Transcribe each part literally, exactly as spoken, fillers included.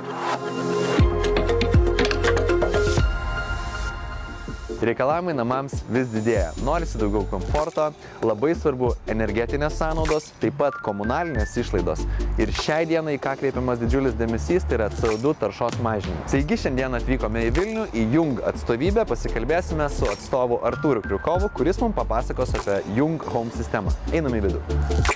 Reikalavimai namams vis didėja. Norisi daugiau komforto, labai svarbu energetinės sąnaudos, taip pat komunalinės išlaidos. Ir šiai dienai, ką kreipiamas didžiulis dėmesys, tai yra C O du taršos mažinimas. Taigi šiandien atvykome į Vilnių, į Jung atstovybę, pasikalbėsime su atstovu Artūru Kriukovu, kuris mums papasakos apie Jung Home sistemą. Einame į vidų.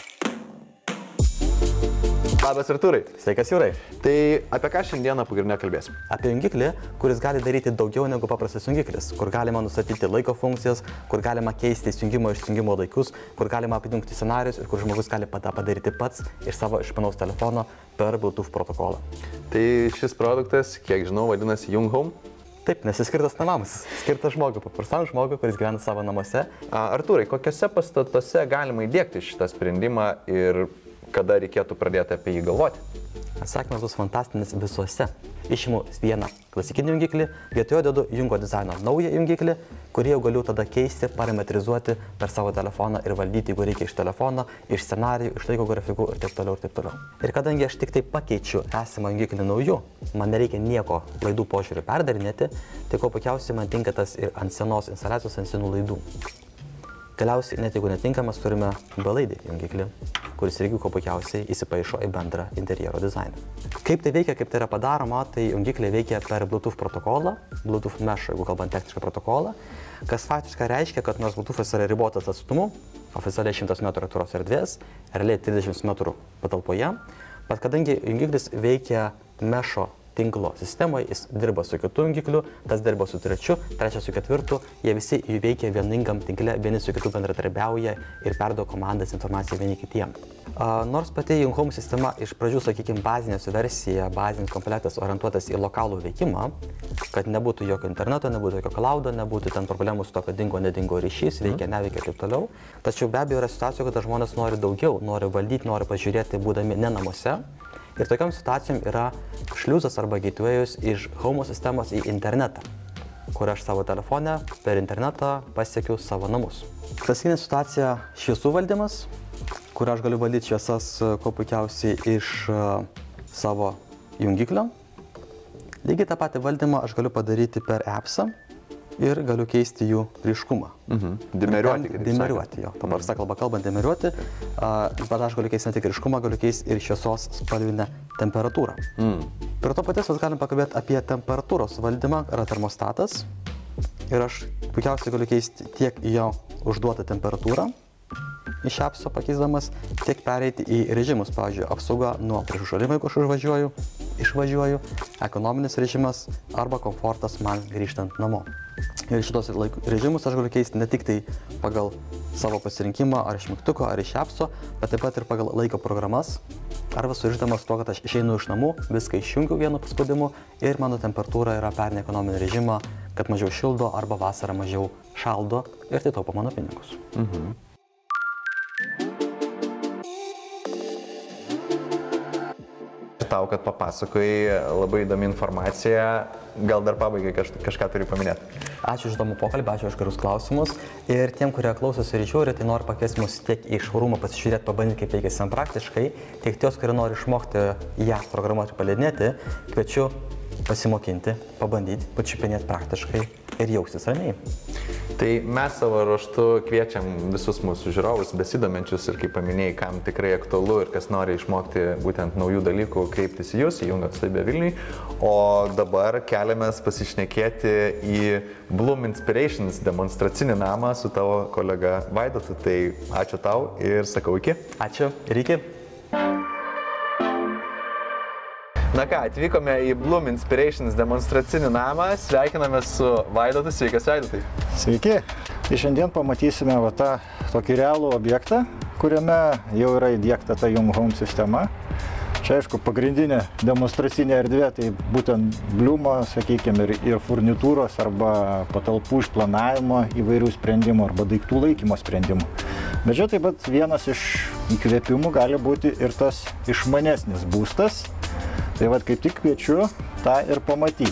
Labas, Artūrai. Sveikas, Jūrai. Tai apie ką šiandieną pagrindinę kalbėsim? Apie jungiklį, kuris gali daryti daugiau negu paprastas jungiklis, kur galima nustatyti laiko funkcijas, kur galima keisti įsijungimo ir išjungimo laikus, kur galima apjungti scenarius ir kur žmogus gali tą padaryti pats iš savo išmanaus telefono per Bluetooth protokolą. Tai šis produktas, kiek žinau, vadinasi Jung Home? Taip, nes jis skirtas namams, skirtas žmogui, paprastam žmogui, kuris gyvena savo namuose. Artūrai, kokiuose pastatuose galima įdiegti šitą sprendimą ir kada reikėtų pradėti apie jį galvoti? Atsakymas bus fantastinis visuose. Išimu vieną klasikinį jungiklį, vietoje dedu Jungo dizaino naują jungiklį, kurį jau galiu tada keisti, parametrizuoti per savo telefoną ir valdyti, jeigu reikia iš telefono, iš scenarijų, iš laiko grafikų ir taip toliau ir taip toliau. Ir kadangi aš tik tai pakeičiu esamą jungiklį nauju, man nereikia nieko laidų požiūrių perdarinėti, tai ko puikiausiai man tinka tas ir ant senos instaliacijos, ant senų laidų. Galiausiai, net jeigu netinkamas, turime belaidį jungiklį, kuris irgi kuo puikiausiai įsipaišo į bendrą interjero dizainą. Kaip tai veikia, kaip tai yra padaroma, tai jungikliai veikia per Bluetooth protokolą, Bluetooth mesh, jeigu kalbant technišką protokolą, kas faktiškai reiškia, kad nors Bluetooth'as yra ribotas atstumu, oficialiai šimtas metrų atviros erdvės, realiai trisdešimt metrų patalpoje, bet kadangi jungiklis veikia mešo tinklo sistemoje, jis dirba su kitu jungikliu, tas dirba su trečiu, trečias su ketvirtu, jie visi veikia vieningam tinkle, vieni su kitu bendradarbiauja ir perduoda komandas informaciją vieni kitiem. Uh, nors pati Jung Home sistema iš pradžių, sakykime, bazinės versija, bazinis komplektas orientuotas į lokalų veikimą, kad nebūtų jokio interneto, nebūtų jokio cloudo, nebūtų ten problemų su to, kad dingo, nedingo ryšys, veikia, neveikia ir taip toliau. Tačiau be abejo yra situacija, kada žmonės nori daugiau, nori valdyti, nori pažiūrėti, būdami ne namuose. Ir tokiam situacijom yra šliuzas arba gateway'us iš Home sistemos į internetą, kur aš savo telefone per internetą pasiekiu savo namus. Klasikinė situacija šviesų valdymas, kur aš galiu valdyti šviesas kuo puikiausiai iš uh, savo jungiklio. Lygiai tą patį valdymą aš galiu padaryti per appsą ir galiu keisti jų ryškumą. Mhm. Dimeriuoti, kaip Dimeriuoti, jo. Paprasta kalba kalbant, dimeriuoti. Uh, bet aš galiu keisti ne tik ryškumą, galiu keisti ir šviesos spalvinę temperatūrą. Mm. Per to paties mes galim pakalbėti apie temperatūros valdymą, yra termostatas. Ir aš puikiausiai galiu keisti tiek jo užduotą temperatūrą iš appso pakeisdamas, tiek pereiti į režimus, pavyzdžiui, apsauga nuo priešužalimų, jeigu aš užvažiuoju, išvažiuoju, ekonominis režimas arba komfortas man grįžtant namo. Ir šitos režimus aš galiu keisti ne tik tai pagal savo pasirinkimą ar iš mygtuko, ar iš appso, bet taip pat ir pagal laiko programas, arba surišdamas tuo, kad aš išeinu iš namų, viską išjungiu vienu paspaudimu ir mano temperatūra yra perinė ekonominį režimą, kad mažiau šildo arba vasarą mažiau šaldo ir tai taupo mano pinigus. Mhm. Tau, kad papasakojai labai įdomi informacija, gal dar pabaigai kaž, kažką turi paminėti. Ačiū už įdomų pokalbį, ačiū už gerus klausimus. Ir tiem, kurie klausosi ir žiūri, tai noriu pakviesti mus tiek į šourumą pasižiūrėti, pabandyti, kaip veikia sistema praktiškai, tiek ties, kurie nori išmokti ją programuoti ir paleidinėti, kviečiu pasimokinti, pabandyti, pačiupinėti praktiškai ir jaustis ramiai. Tai mes savo ruožtu kviečiam visus mūsų žiūrovus, besidominčius ir, kaip paminėjai, kam tikrai aktualu ir kas nori išmokti būtent naujų dalykų, kreiptis į jūs, į Jung atstovybę Vilniui. O dabar keliamės pasišnekėti į Bloom Inspirations demonstracinį namą su tavo kolega Vaidotu. Tai ačiū tau ir sakau iki. Ačiū ir iki. Na ką, atvykome į Bloom Inspirations demonstracinį namą, sveikiname su Vaidotu. Sveikas, Vaidotai. Sveiki. Ir šiandien pamatysime va tą tokį realų objektą, kuriame jau yra įdiegta ta Jung Home sistema. Čia, aišku, pagrindinė demonstracinė erdvė, tai būtent Bloomo, sakykime, ir, ir furnitūros arba patalpų išplanavimo įvairių sprendimų arba daiktų laikymo sprendimų. Bet čia taip pat vienas iš įkvėpimų gali būti ir tas išmanesnis būstas. Tai vad kaip tik kviečiu tą ir pamatyti.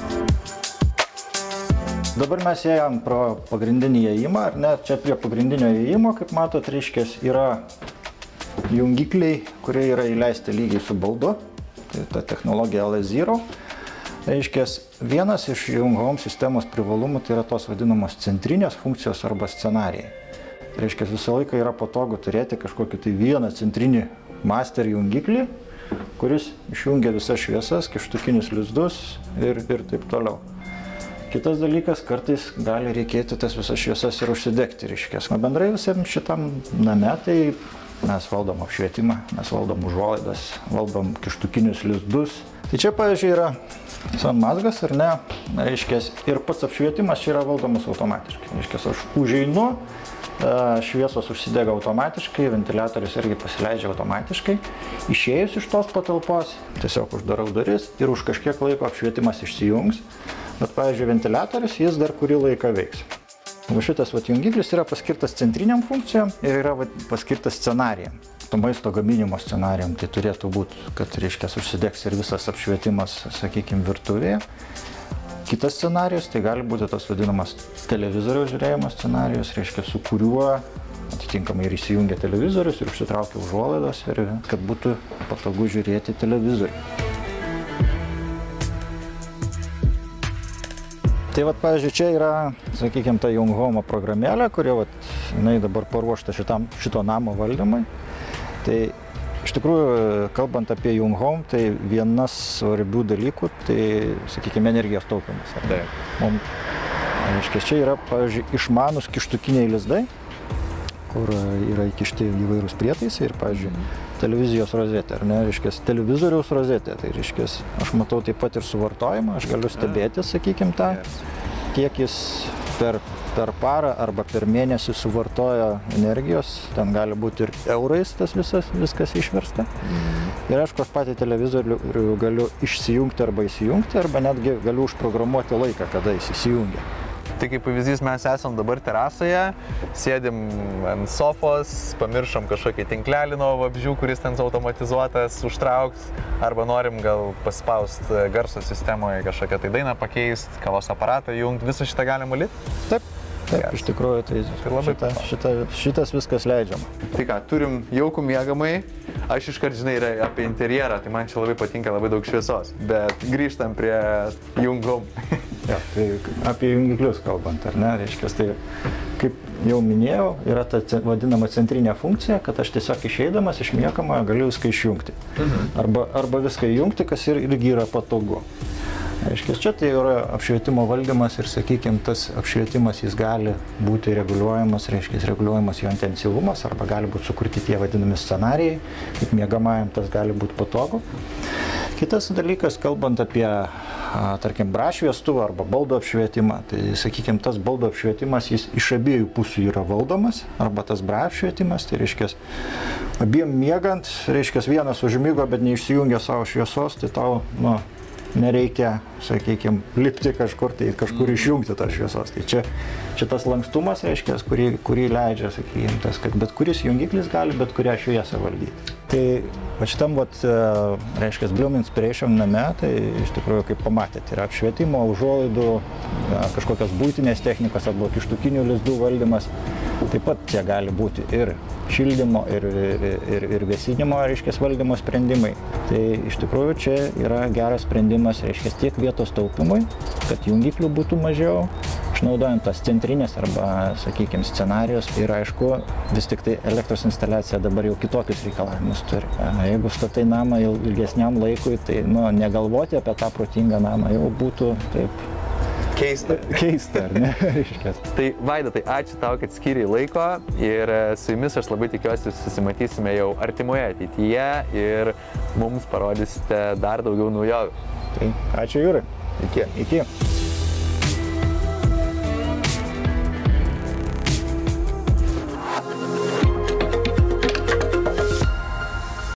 Dabar mes ėjom pro pagrindinį įėjimą, ar ne? Čia prie pagrindinio įėjimo, kaip matot, reiškės, yra jungikliai, kurie yra įleisti lygiai su baldu. tai ta technologija L S zero. Reiškės, vienas iš Jung Home sistemos privalumų tai yra tos vadinamos centrinės funkcijos arba scenarijai. Reiškia, visą laiką yra patogu turėti kažkokį tai vieną centrinį master jungiklį, kuris išjungia visas šviesas, kištukinius lizdus ir, ir taip toliau. Kitas dalykas, kartais gali reikėti tas visas šviesas ir užsidegti, reiškės. O bendrai visam šitam name tai mes valdom apšvietimą, mes valdom užuolaidas, valdom kištukinius lizdus. Tai čia, pavyzdžiui, yra sanmazgas, ar ne, reiškės, ir pats apšvietimas čia yra valdomas automatiškai. Reiškės, aš užeinu, šviesos užsidega automatiškai, ventiliatorius irgi pasileidžia automatiškai. Išėjus iš tos patalpos, tiesiog uždarau duris ir už kažkiek laiko apšvietimas išsijungs. Bet, pavyzdžiui, ventiliatorius jis dar kurį laiką veiks. O šitas vat, jungiklis yra paskirtas centriniam funkcijom ir yra vat, paskirtas scenarijam. To maisto gaminimo scenarijam tai turėtų būti, kad, reiškia, užsidegs ir visas apšvietimas, sakykime, virtuvėje. Kitas scenarijus tai gali būti tas vadinamas televizoriaus žiūrėjimo scenarijus, reiškia, su kuriuo atitinkamai ir įsijungia televizorius ir užsitraukia užuolaidas, ir kad būtų patogu žiūrėti televizorių. Tai vat, pavyzdžiui, čia yra, sakykime, ta Jung Home programėlė, kuri vat, jinai dabar paruošta šitam, šito namo valdymui. Tai iš tikrųjų, kalbant apie Jung Home, tai vienas svarbių dalykų, tai, sakykime, energijos taupimas. Taip. Mums, aiškiai, čia yra, pavyzdžiui, išmanus kištukiniai lizdai, kur yra įkišti įvairūs prietaisai ir, pavyzdžiui, televizijos rozetė, ar ne, reiškia, televizoriaus rozetė, tai reiškia, aš matau taip pat ir suvartojimą, aš galiu stebėti, sakykime, tą, kiek jis per, per parą arba per mėnesį suvartoja energijos, ten gali būti ir eurais tas visas, viskas išversta. Mm. Ir aišku, aš patį televizorių galiu išsijungti arba įsijungti, arba netgi galiu užprogramuoti laiką, kada jis įsijungia. Tai kaip pavyzdys, mes esam dabar terasoje, sėdim ant sofos, pamiršom kažkokį tinklelį nuo vabzdžių, kuris ten automatizuotas, užtrauks, arba norim gal paspausti garso sistemoje kažkokią tai dainą pakeisti, kavos aparatą jungti, visą šitą galima lyti? Taip. Taip, iš tikrųjų, tai, tai labai šita, šita, šitas viskas leidžiama. Tai ką, turim jaukų miegamai, aš iškart žinai apie interjerą, tai man čia labai patinka labai daug šviesos, bet grįžtam prie Jung Home. Ja, tai apie jungiklius kalbant, ar ne, reiškia, tai kaip jau minėjau, yra ta vadinama centrinė funkcija, kad aš tiesiog išeidamas iš miegamojo galiu viską išjungti. Mhm. Arba, arba viską įjungti, kas ir, irgi yra patogu. Reiškia, čia tai yra apšvietimo valdymas ir, sakykime, tas apšvietimas jis gali būti reguliuojamas, reiškia, reguliuojamas jo intensyvumas arba gali būti sukurti tie vadinami scenarijai, kaip miegamajam tas gali būti patogu. Kitas dalykas, kalbant apie, a, tarkim, brašviestuvą arba baldo apšvietimą, tai, sakykime, tas baldo apšvietimas jis iš abiejų pusių yra valdomas, arba tas brašvietimas, tai reiškia, abiem miegant, reiškia, vienas užmigo, bet neišsijungia savo šviesos, tai tau, nu, nereikia, sakykime, lipti kažkur, tai kažkur išjungti tą šviesos. Tai čia, čia tas lankstumas, reiškia, kurį, kurį leidžia, sakykime, tas, kad bet kuris jungiklis gali bet kurią šviesą valdyti. Tai va šitam, vat, reiškia, Bloom Inspiration name, tai iš tikrųjų, kaip pamatėte, yra apšvietimo, užuolaidų, kažkokios būtinės technikos arba kištukinių lizdų valdymas. Taip pat čia gali būti ir šildymo, ir, ir, ir vėsinimo, reiškia, valdymo sprendimai. Tai iš tikrųjų čia yra geras sprendimas, reiškia, tiek vietos taupimui, kad jungiklių būtų mažiau, išnaudojant tas centrinės arba, sakykime, scenarijus. Ir aišku, vis tik tai elektros instaliacija dabar jau kitokius reikalavimus turi. Jeigu statai namą jau ilgesniam laikui, tai nu, negalvoti apie tą protingą namą jau būtų taip. Keista. Keista, ar ne? Tai Vaida, tai ačiū tau, kad skyrei laiko ir su jumis aš labai tikiuosi susimatysime jau artimoje ateityje ir mums parodysite dar daugiau naujovių. Tai ačiū, Jūrai. Iki. Iki.